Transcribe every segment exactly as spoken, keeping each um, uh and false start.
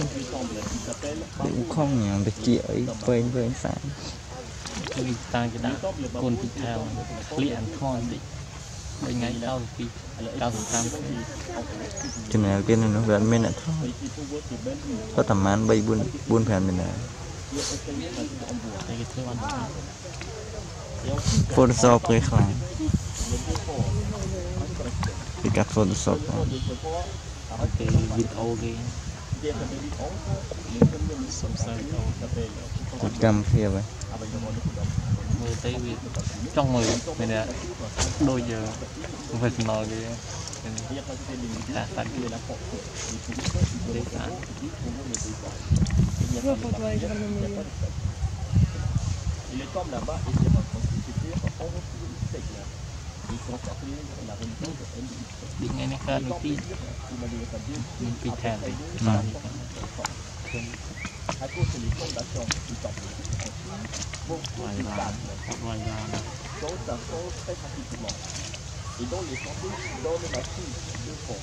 cũng không nhàng được chị ấy với với sáng người ta cái đã côn bị theo liền thon đi bên ngay cao thì cao thì tam cho nên bên nó gần bên này thôi có tầm man bay buôn buôn phèn mình này Photoshop cái kháng đi cắt Photoshop cái video cái một trăm kia vậy mười tới việc trong mười này nè đôi giờ về nói cái ta phát kia là để ta il est comme là-bas et c'est pas constitué on retrouve les textes là ils sont appelés la religion de N đi ngay này cả đầu tiên mình bị thèm đấy à cause c'est les fondations du temple ngoài là ngoài là donc ça change très rapidement et donc les temples donnent la prise de fond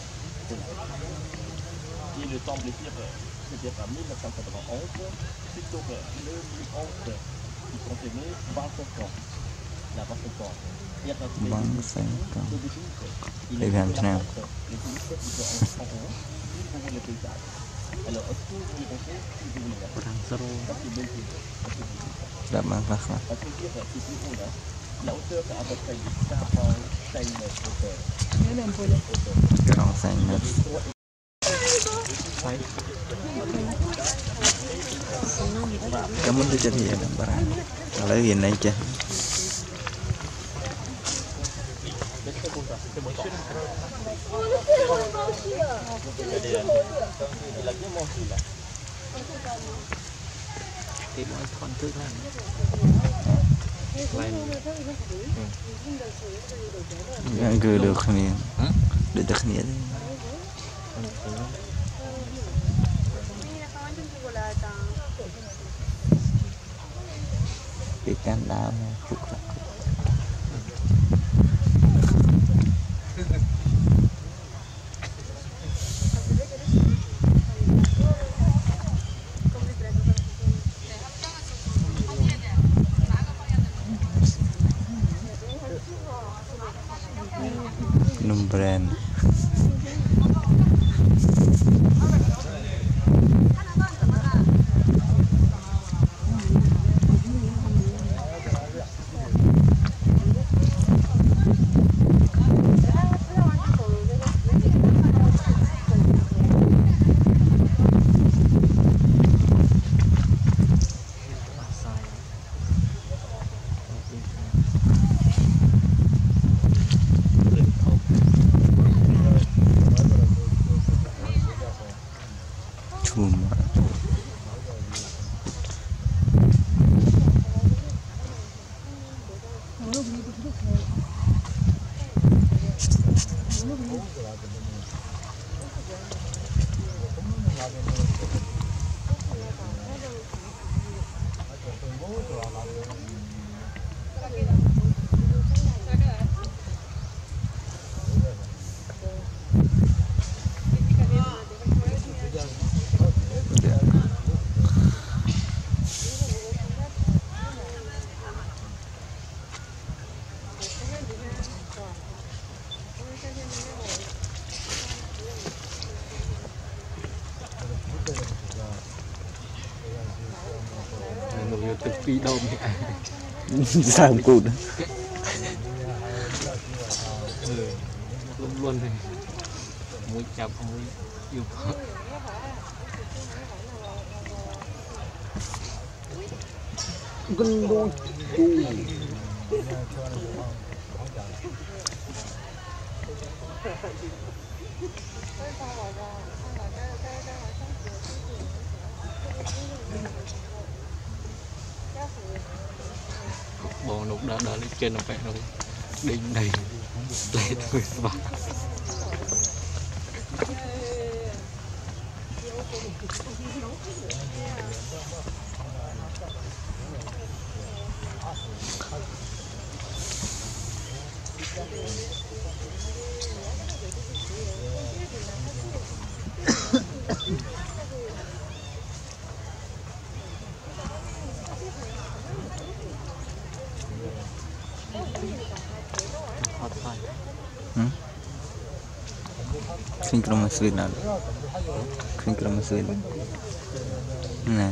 et le temple c'est-à-dire en mille neuf cent quatre-vingt-onze plutôt que le mille onze qui contenait vingt-cinq ans la vingt-cinq ans vingt-cinq ans les vingt ans alors est-ce que vous pensez que vous voulez đã mang ra khỏi la hauteur à peu près de quarante-cinq mètres hauteur quarante-cinq mètres kamu tuh jadi ya barang kalau ini aja yang gedek nih gedek nih ikan đào phục lạc num brand phi đôm sao cụt luôn luôn này mũi chọc mũi yêu gân đôi bò nục đã đã lên trên nó phải rồi đinh đầy lấy thôi vào Khinh kram masjid nào khinh kram masjid nè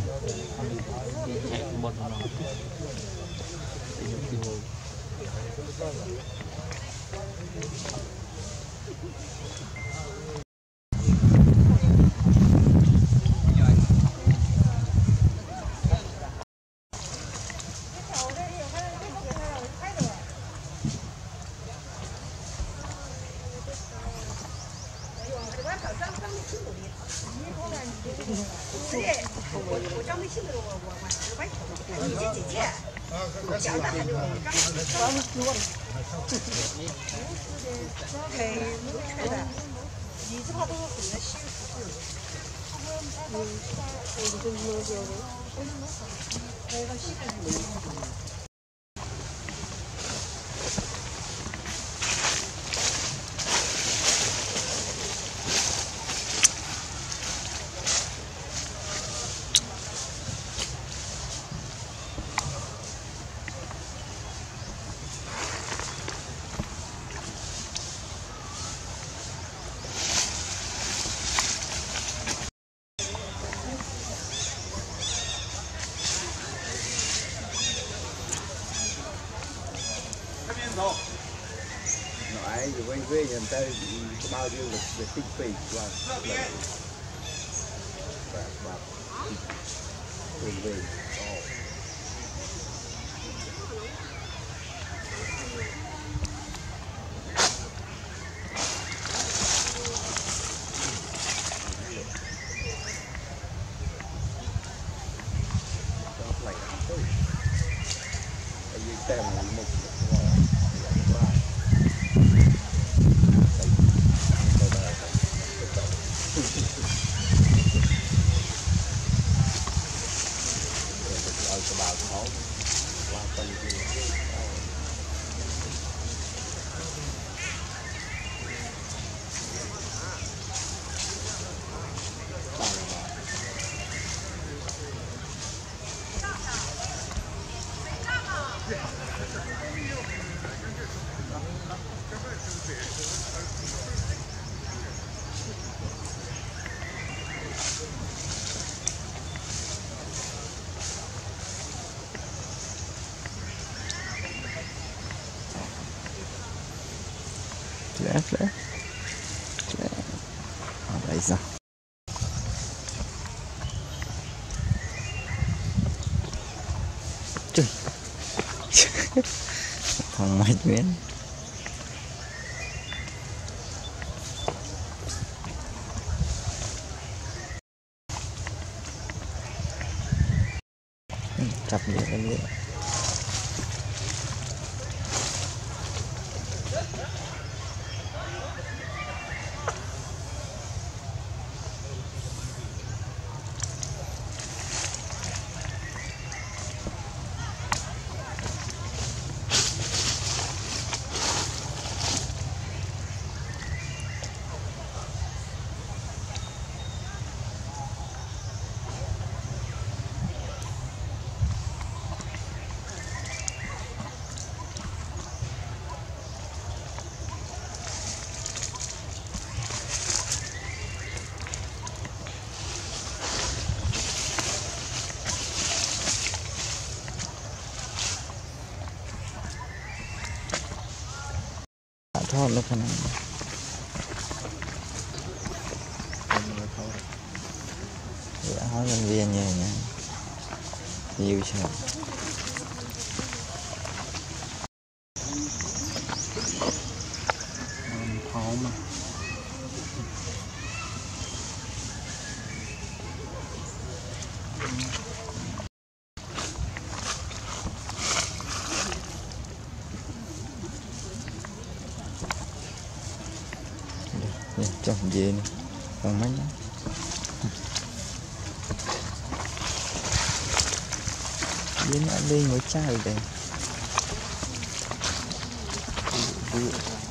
nói rồi quay về nhận tới bao nhiêu là về tích phí và và và về về Flare, flare. Flare. Đấy sao? Trời. Thằng mày miếng. Chặt đi em đi. Thoát nó phần này. Dạ, hỏi nhân viên như nha. Nhiều sao. Khó mà. Chồng về nè, còn mấy nhá. Đến ăn đi ngồi chai đây.